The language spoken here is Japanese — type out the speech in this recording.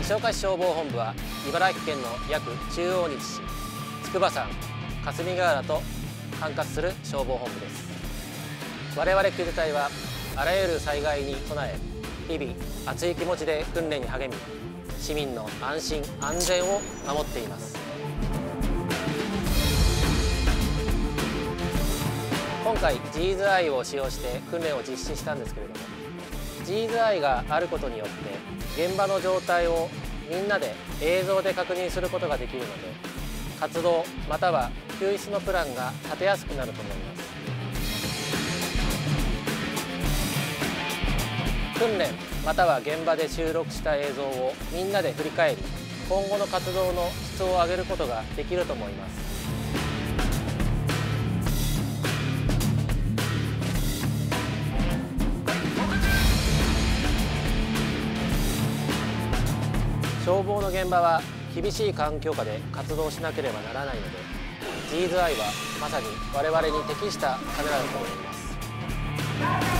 吉岡市消防本部は茨城県の約中央に位置し、筑波山、霞ヶ浦と管轄する消防本部です。我々救助隊はあらゆる災害に備え、日々熱い気持ちで訓練に励み、市民の安心安全を守っています。今回ジーズアイを使用して訓練を実施したんですけれども、ジーズアイがあることによって現場の状態をみんなで映像で確認することができるので、活動または救出のプランが立てやすくなると思います。訓練または現場で収録した映像をみんなで振り返り、今後の活動の質を上げることができると思います。消防の現場は厳しい環境下で活動しなければならないので、ジーズアイはまさに我々に適したカメラだと思います。